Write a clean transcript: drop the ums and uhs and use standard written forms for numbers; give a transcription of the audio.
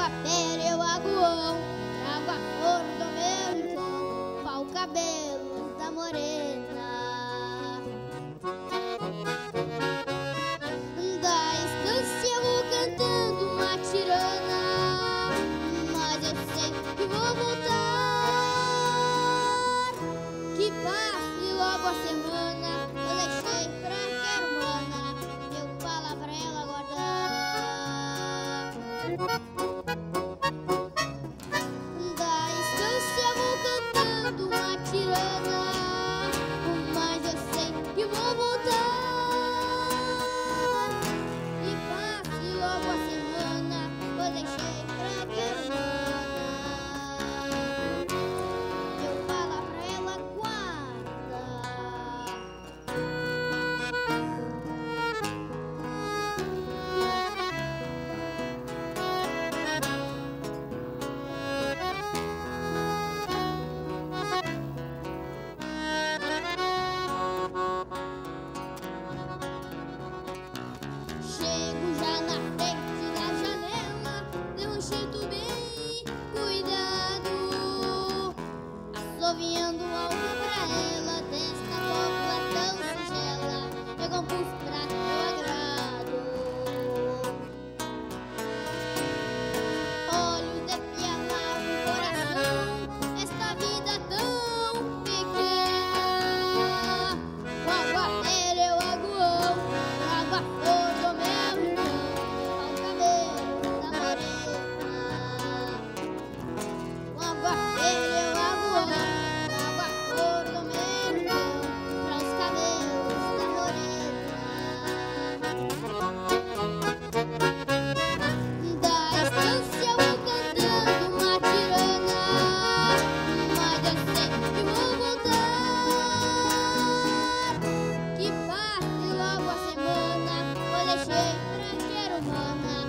aguapeira, eu aguão, trago a flor do meu encanto, pau cabelo da morena. Da estância eu vou cantando uma tirana, mas eu sei que vou voltar, que passe logo a semana, eu deixei pra querumana meu fala pra ela guardar. Da estância eu vou cantando uma tirana, mas eu sei que vou voltar, e passe logo a semana, eu deixei pra querumana meu fala pra ela guardar. Chego já na frente da janela, deu um jeito bem cuidado, assoviando algo pra ela desta copla tão singela, eu compus pra teu agrado. Olhos de pialar no coração, esta vida tão pequena. Com aguapeira eu aguão, trago a flor do meu irmão, ao cabelo da morena. Com aguapeira eu aguão, trago a flor do meu irmão, para os cabelos da morena. Da estância eu vou cantando uma tirana, mas eu sei que vou voltar, que passe logo a semana, eu deixei pra querumana